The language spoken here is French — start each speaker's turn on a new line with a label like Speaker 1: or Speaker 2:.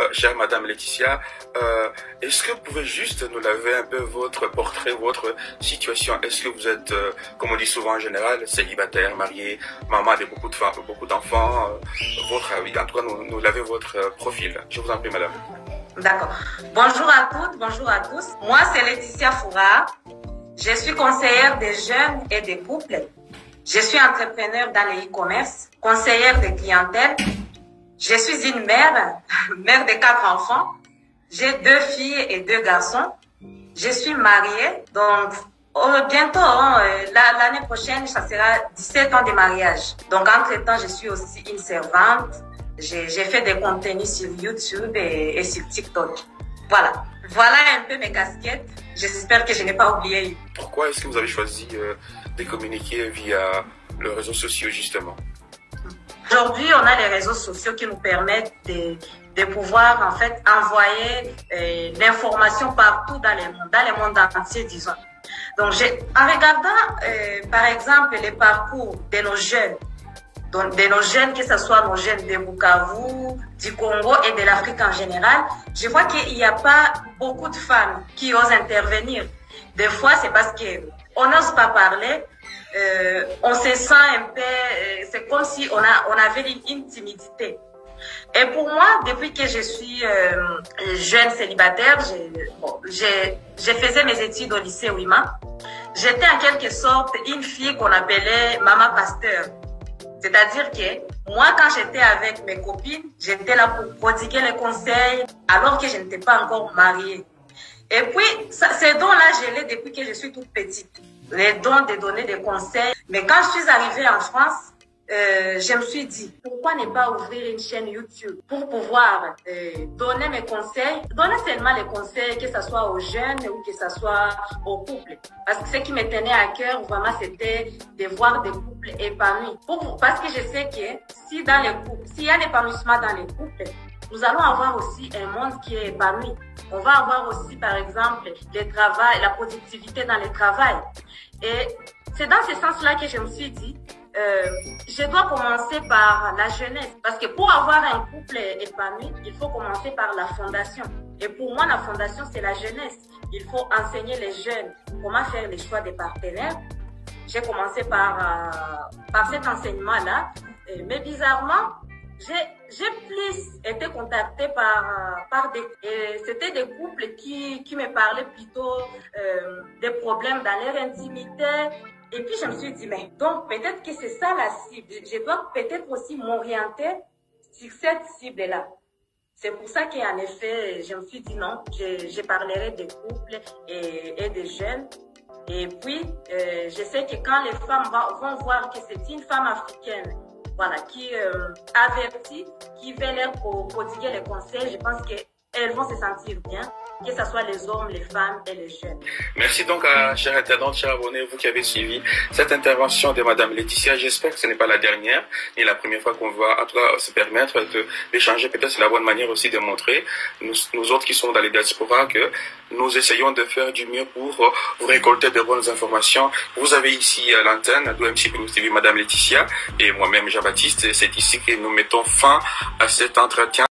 Speaker 1: chère Madame Laetitia, est-ce que vous pouvez juste nous laver un peu votre portrait, votre situation? Est-ce que vous êtes, comme on dit souvent en général, célibataire, marié, maman de beaucoup d'enfants, en tout cas, nous laver votre profil. Je vous en prie, Madame.
Speaker 2: D'accord. Bonjour à toutes, bonjour à tous. Moi, c'est Laetitia Foura. Je suis conseillère des jeunes et des couples. Je suis entrepreneur dans le e-commerce, conseillère de clientèle. Je suis une mère, mère de 4 enfants. J'ai 2 filles et 2 garçons. Je suis mariée, donc bientôt, l'année prochaine, ça sera 17 ans de mariage. Donc, entre-temps, je suis aussi une servante. J'ai fait des contenus sur YouTube et sur TikTok. Voilà. Voilà un peu mes casquettes. J'espère que je n'ai pas oublié.
Speaker 1: Pourquoi est-ce que vous avez choisi de communiquer via les réseaux sociaux, justement?
Speaker 2: Aujourd'hui, on a les réseaux sociaux qui nous permettent de pouvoir, en fait, envoyer l'information partout dans le monde entier, disons. Donc, en regardant, par exemple, les parcours de nos jeunes, donc de nos jeunes, que ce soit nos jeunes de Bukavu, du Congo et de l'Afrique en général, je vois qu'il n'y a pas beaucoup de femmes qui osent intervenir. Des fois, c'est parce qu'on n'ose pas parler, on se sent un peu, c'est comme si on avait une timidité. Et pour moi, depuis que je suis jeune célibataire, je faisais mes études au lycée Ouima. J'étais en quelque sorte une fille qu'on appelait maman pasteur. C'est-à-dire que moi, quand j'étais avec mes copines, j'étais là pour prodiguer les conseils alors que je n'étais pas encore mariée. Et puis, ces dons-là, je l'ai depuis que je suis toute petite. Les dons de donner des conseils. Mais quand je suis arrivée en France, je me suis dit, pourquoi ne pas ouvrir une chaîne YouTube pour pouvoir donner mes conseils, donner seulement les conseils, que ce soit aux jeunes ou que ce soit aux couples. Parce que ce qui me tenait à cœur, vraiment, c'était de voir des couples épanouis. Parce que je sais que si dans les couples, s'il y a l'épanouissement dans les couples, nous allons avoir aussi un monde qui est épanoui. On va avoir aussi, par exemple, la productivité dans le travail. Et c'est dans ce sens-là que je me suis dit, je dois commencer par la jeunesse. Parce que pour avoir un couple épanoui, il faut commencer par la fondation. Et pour moi, la fondation, c'est la jeunesse. Il faut enseigner les jeunes comment faire les choix des partenaires. J'ai commencé par cet enseignement-là. Mais bizarrement, j'ai plus été contactée par c'était des couples qui me parlaient plutôt des problèmes dans leur intimité. Et puis je me suis dit, mais donc peut-être que c'est ça la cible. Je dois peut-être aussi m'orienter sur cette cible-là. C'est pour ça qu'en effet, je me suis dit non, je parlerai des couples et des jeunes. Et puis, je sais que quand les femmes vont voir que c'est une femme africaine, voilà, qui avertit, qui veut leur prodiguer les conseils, je pense qu'elles vont se sentir bien, que ce soit les hommes, les femmes et les jeunes.
Speaker 1: Merci donc à chers internautes, chers abonnés, vous qui avez suivi cette intervention de Madame Laetitia. J'espère que ce n'est pas la dernière, ni la première fois qu'on va en tout cas se permettre d'échanger. Peut-être c'est la bonne manière aussi de montrer, nous autres qui sommes dans les diasporas, que nous essayons de faire du mieux pour vous récolter de bonnes informations. Vous avez ici l'antenne d'OMC Pelouse TV, Madame Laetitia, et moi-même Jean-Baptiste. C'est ici que nous mettons fin à cet entretien.